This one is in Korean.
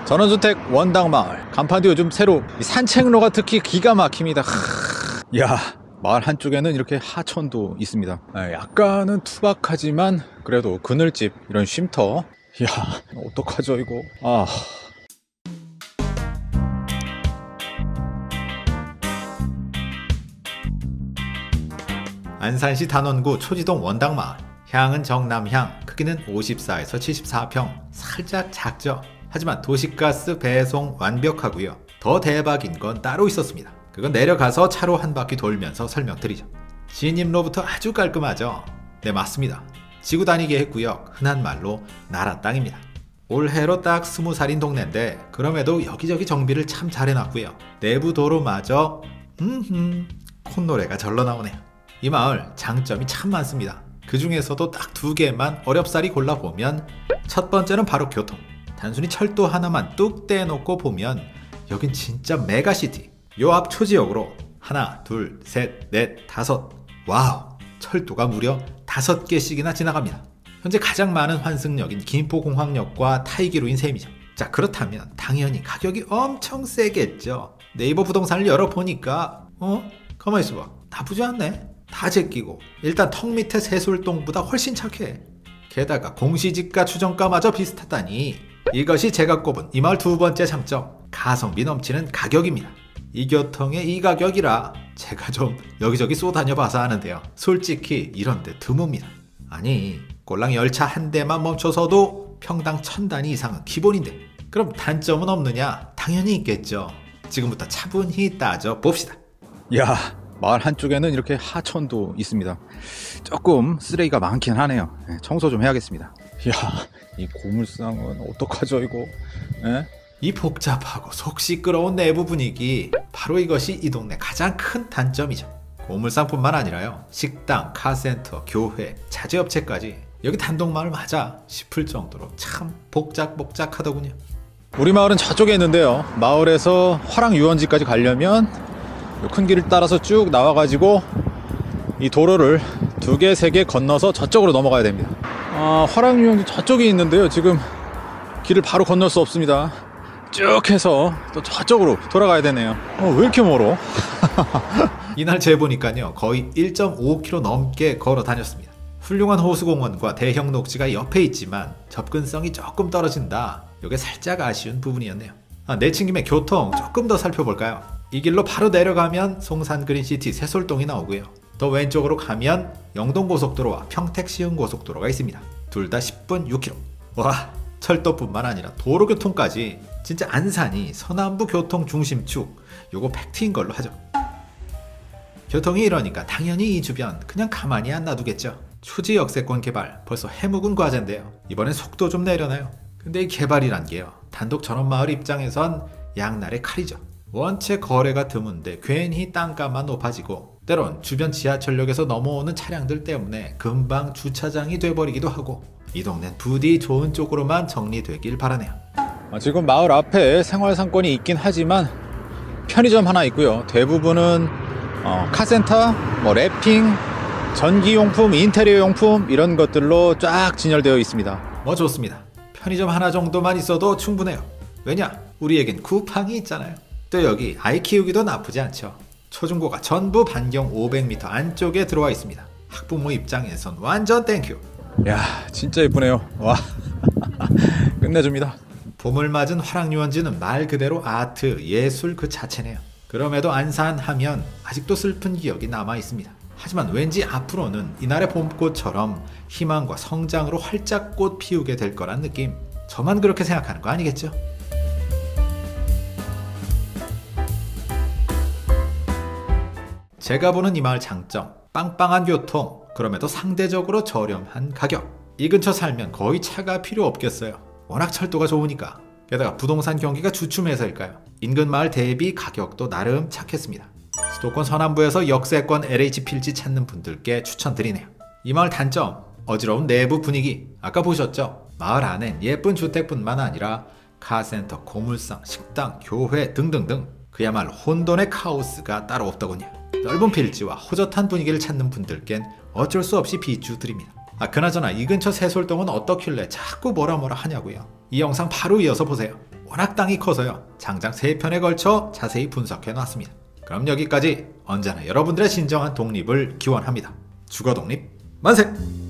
전원주택 원당마을 간판도 요즘 새로 산책로가 특히 기가 막힙니다. 야, 마을 한쪽에는 이렇게 하천도 있습니다. 약간은 투박하지만 그래도 그늘집 이런 쉼터. 야, 어떡하죠 이거. 안산시 단원구 초지동 원당마을. 향은 정남향, 크기는 54에서 74평, 살짝 작죠. 하지만 도시가스 배송 완벽하고요. 더 대박인 건 따로 있었습니다. 그건 내려가서 차로 한 바퀴 돌면서 설명드리죠. 진입로부터 아주 깔끔하죠. 네, 맞습니다. 지구 단위 계획구역, 흔한 말로 나라 땅입니다. 올해로 딱 20살인 동네인데 그럼에도 여기저기 정비를 참 잘해놨고요. 내부 도로마저 콧노래가 절로 나오네요. 이 마을 장점이 참 많습니다. 그 중에서도 딱 2개만 어렵사리 골라보면, 첫 번째는 바로 교통. 단순히 철도 하나만 뚝 떼놓고 보면 여긴 진짜 메가시티. 요 앞 초지역으로 하나, 둘, 셋, 넷, 다섯, 와우, 철도가 무려 5개씩이나 지나갑니다. 현재 가장 많은 환승역인 김포공항역과 타이기로인 셈이죠. 자, 그렇다면 당연히 가격이 엄청 세겠죠. 네이버 부동산을 열어보니까 가만히 있어봐, 나쁘지 않네. 다 제끼고 일단 턱 밑에 세술동보다 훨씬 착해. 게다가 공시지가 추정가마저 비슷하다니, 이것이 제가 꼽은 이 마을 2번째 장점, 가성비 넘치는 가격입니다. 이 교통에 이 가격이라 제가 좀 여기저기 쏘다녀봐서 아는데요, 솔직히 이런데 드뭅니다. 아니, 꼴랑 열차 한 대만 멈춰서도 평당 1000단위 이상은 기본인데 그럼 단점은 없느냐? 당연히 있겠죠. 지금부터 차분히 따져봅시다. 야, 마을 한쪽에는 이렇게 하천도 있습니다. 조금 쓰레기가 많긴 하네요. 청소 좀 해야겠습니다. 야, 이 고물상은 어떡하죠 이거. 이 복잡하고 속 시끄러운 내부 분위기, 바로 이것이 이 동네 가장 큰 단점이죠. 고물상뿐만 아니라요, 식당, 카센터, 교회, 자재업체까지 여기 단독마을 맞아 싶을 정도로 참 복작복작하더군요. 우리 마을은 저쪽에 있는데요, 마을에서 화랑유원지까지 가려면 큰 길을 따라서 쭉 나와가지고 이 도로를 2개, 3개 건너서 저쪽으로 넘어가야 됩니다. 화랑유원지 저쪽에 있는데요, 지금 길을 바로 건널 수 없습니다. 쭉 해서 또 저쪽으로 돌아가야 되네요. 왜 이렇게 멀어? 이날 재보니까요, 거의 1.5km 넘게 걸어 다녔습니다. 훌륭한 호수공원과 대형 녹지가 옆에 있지만 접근성이 조금 떨어진다, 이게 살짝 아쉬운 부분이었네요. 내친 김에 교통 조금 더 살펴볼까요? 이 길로 바로 내려가면 송산그린시티 세솔동이 나오고요. 더 왼쪽으로 가면 영동고속도로와 평택시흥고속도로가 있습니다. 둘 다 10분 6km. 와, 철도뿐만 아니라 도로교통까지 진짜 안산이 서남부 교통 중심축, 요거 팩트인 걸로 하죠. 교통이 이러니까 당연히 이 주변 그냥 가만히 안 놔두겠죠. 초지 역세권 개발 벌써 해묵은 과제인데요, 이번엔 속도 좀 내려놔요. 근데 이 개발이란 게요, 단독 전원마을 입장에선 양날의 칼이죠. 원체 거래가 드문데 괜히 땅값만 높아지고, 때론 주변 지하철역에서 넘어오는 차량들 때문에 금방 주차장이 돼버리기도 하고, 이 동네는 부디 좋은 쪽으로만 정리되길 바라네요. 지금 마을 앞에 생활상권이 있긴 하지만 편의점 하나 있고요. 대부분은 카센터, 랩핑, 전기용품, 인테리어용품 이런 것들로 쫙 진열되어 있습니다. 좋습니다. 편의점 하나 정도만 있어도 충분해요. 왜냐? 우리에겐 쿠팡이 있잖아요. 또 여기 아이 키우기도 나쁘지 않죠. 초중고가 전부 반경 500m 안쪽에 들어와 있습니다. 학부모 입장에선 완전 땡큐. 야, 진짜 예쁘네요. 와, 끝내줍니다. 봄을 맞은 화랑유원지는 말 그대로 아트, 예술 그 자체네요. 그럼에도 안산 하면 아직도 슬픈 기억이 남아 있습니다. 하지만 왠지 앞으로는 이날의 봄꽃처럼 희망과 성장으로 활짝 꽃 피우게 될 거란 느낌. 저만 그렇게 생각하는 거 아니겠죠? 제가 보는 이 마을 장점, 빵빵한 교통, 그럼에도 상대적으로 저렴한 가격. 이 근처 살면 거의 차가 필요 없겠어요. 워낙 철도가 좋으니까. 게다가 부동산 경기가 주춤해서일까요, 인근 마을 대비 가격도 나름 착했습니다. 수도권 서남부에서 역세권 LH 필지 찾는 분들께 추천드리네요. 이 마을 단점, 어지러운 내부 분위기. 아까 보셨죠? 마을 안엔 예쁜 주택뿐만 아니라 카센터, 고물상, 식당, 교회 등등등 그야말로 혼돈의 카오스가 따로 없더군요. 넓은 필지와 호젓한 분위기를 찾는 분들겐 어쩔 수 없이 비추드립니다. 그나저나 이 근처 세솔동은 어떻길래 자꾸 뭐라 하냐고요. 이 영상 바로 이어서 보세요. 워낙 땅이 커서요. 장장 3편에 걸쳐 자세히 분석해 놨습니다. 그럼 여기까지 언제나 여러분들의 진정한 독립을 기원합니다. 주거 독립 만세!